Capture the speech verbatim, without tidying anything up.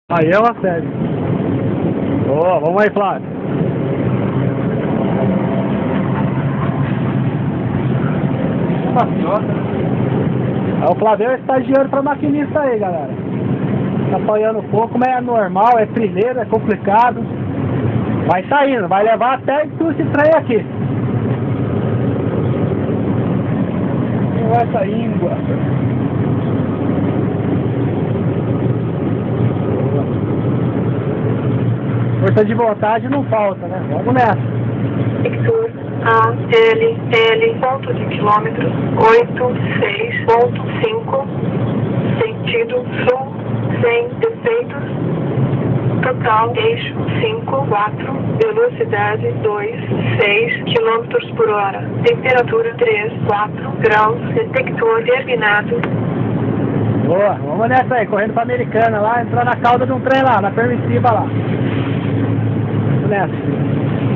Aí é uma série. Boa, vamos aí, Flávio. É, o Flávio é estagiário para maquinista aí, galera. Tá apanhando um pouco, mas é normal, é primeiro, é complicado. Vai saindo, vai levar até tu esse trem aqui. Vai saindo. Força de vontade não falta, né? Vamos nessa. Victor, A, L, L, ponto de quilômetros, oito, seis, ponto cinco, sentido sul, sem defeitos, total, eixo, cinco, quatro, velocidade, dois, seis quilômetros por hora, temperatura, três, quatro graus, detector terminado. Boa, vamos nessa aí, correndo pra Americana lá, entrar na cauda de um trem lá, na permissiva lá. Vamos nessa.